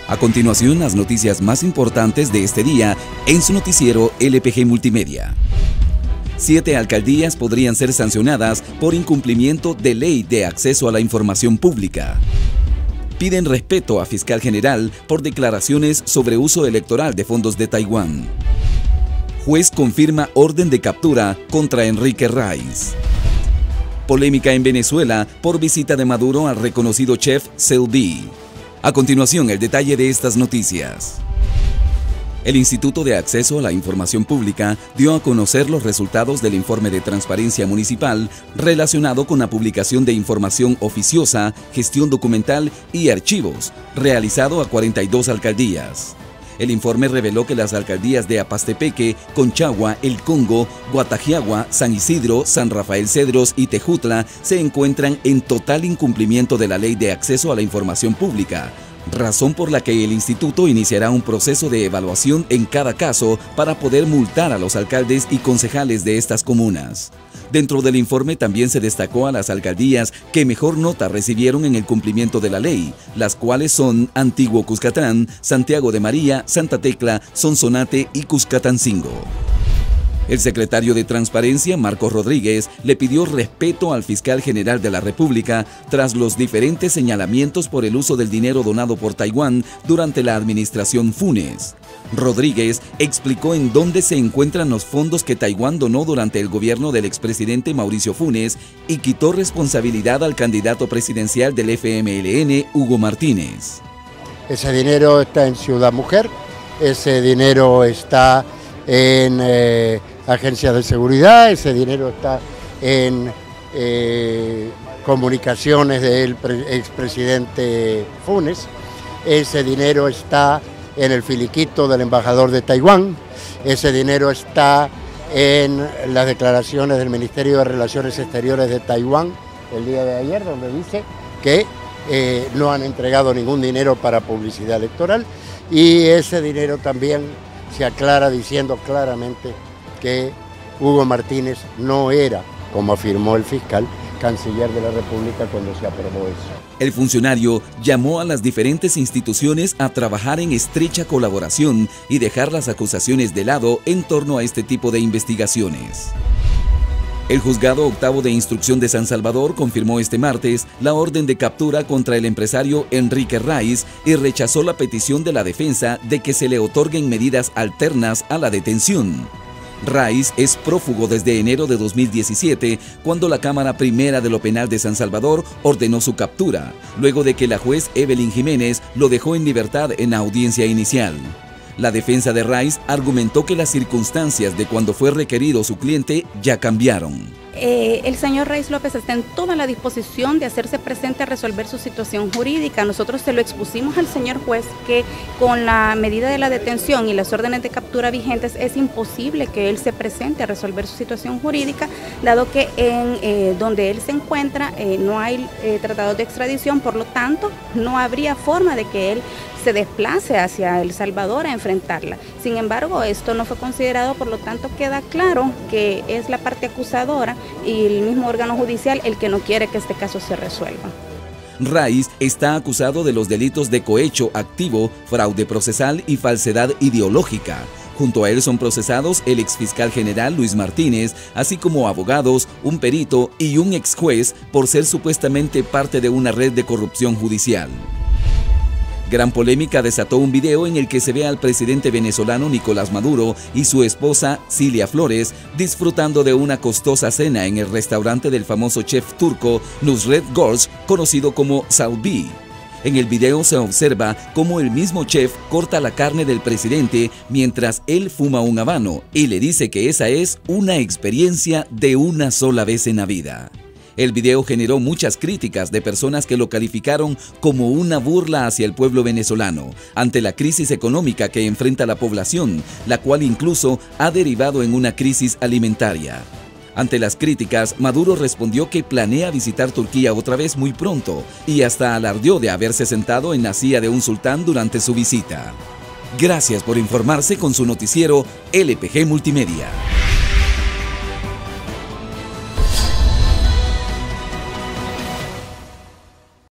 A continuación, las noticias más importantes de este día en su noticiero LPG Multimedia. 7 alcaldías podrían ser sancionadas por incumplimiento de ley de acceso a la información pública. Piden respeto a fiscal general por declaraciones sobre uso electoral de fondos de Taiwán. Juez confirma orden de captura contra Enrique Raiz. Polémica en Venezuela por visita de Maduro al reconocido chef Selby. A continuación, el detalle de estas noticias. El Instituto de Acceso a la Información Pública dio a conocer los resultados del informe de transparencia municipal relacionado con la publicación de información oficiosa, gestión documental y archivos, realizado a 42 alcaldías. El informe reveló que las alcaldías de Apastepeque, Conchagua, El Congo, Guatajiagua, San Isidro, San Rafael Cedros y Tejutla se encuentran en total incumplimiento de la Ley de Acceso a la Información Pública, razón por la que el instituto iniciará un proceso de evaluación en cada caso para poder multar a los alcaldes y concejales de estas comunas. Dentro del informe también se destacó a las alcaldías que mejor nota recibieron en el cumplimiento de la ley, las cuales son Antiguo Cuscatlán, Santiago de María, Santa Tecla, Sonsonate y Cuscatancingo. El secretario de Transparencia, Marcos Rodríguez, le pidió respeto al fiscal general de la República tras los diferentes señalamientos por el uso del dinero donado por Taiwán durante la administración Funes. Rodríguez explicó en dónde se encuentran los fondos que Taiwán donó durante el gobierno del expresidente Mauricio Funes y quitó responsabilidad al candidato presidencial del FMLN, Hugo Martínez. Ese dinero está en Ciudad Mujer, ese dinero está en agencias de seguridad, ese dinero está en comunicaciones del expresidente Funes, ese dinero está en el filiquito del embajador de Taiwán, ese dinero está en las declaraciones del Ministerio de Relaciones Exteriores de Taiwán el día de ayer, donde dice que no han entregado ningún dinero para publicidad electoral, y ese dinero también se aclara diciendo claramente que Hugo Martínez no era, como afirmó el fiscal, canciller de la República cuando se aprobó eso. El funcionario llamó a las diferentes instituciones a trabajar en estrecha colaboración y dejar las acusaciones de lado en torno a este tipo de investigaciones. El Juzgado Octavo de Instrucción de San Salvador confirmó este martes la orden de captura contra el empresario Enrique Raiz y rechazó la petición de la defensa de que se le otorguen medidas alternas a la detención. Raiz es prófugo desde enero de 2017, cuando la Cámara Primera de lo Penal de San Salvador ordenó su captura, luego de que la juez Evelyn Jiménez lo dejó en libertad en audiencia inicial. La defensa de Raiz argumentó que las circunstancias de cuando fue requerido su cliente ya cambiaron. El señor Raiz López está en toda la disposición de hacerse presente a resolver su situación jurídica. Nosotros se lo expusimos al señor juez que con la medida de la detención y las órdenes de captura vigentes es imposible que él se presente a resolver su situación jurídica, dado que en donde él se encuentra no hay tratados de extradición, por lo tanto no habría forma de que él se desplace hacia El Salvador a enfrentarla. Sin embargo, esto no fue considerado, por lo tanto queda claro que es la parte acusadora y el mismo órgano judicial el que no quiere que este caso se resuelva. Raiz está acusado de los delitos de cohecho activo, fraude procesal y falsedad ideológica. Junto a él son procesados el exfiscal general Luis Martínez, así como abogados, un perito y un ex juez por ser supuestamente parte de una red de corrupción judicial. Gran polémica desató un video en el que se ve al presidente venezolano Nicolás Maduro y su esposa Cilia Flores disfrutando de una costosa cena en el restaurante del famoso chef turco Nusret Gorsh, conocido como Selby. En el video se observa cómo el mismo chef corta la carne del presidente mientras él fuma un habano y le dice que esa es una experiencia de una sola vez en la vida. El video generó muchas críticas de personas que lo calificaron como una burla hacia el pueblo venezolano, ante la crisis económica que enfrenta la población, la cual incluso ha derivado en una crisis alimentaria. Ante las críticas, Maduro respondió que planea visitar Turquía otra vez muy pronto y hasta alardeó de haberse sentado en la silla de un sultán durante su visita. Gracias por informarse con su noticiero LPG Multimedia.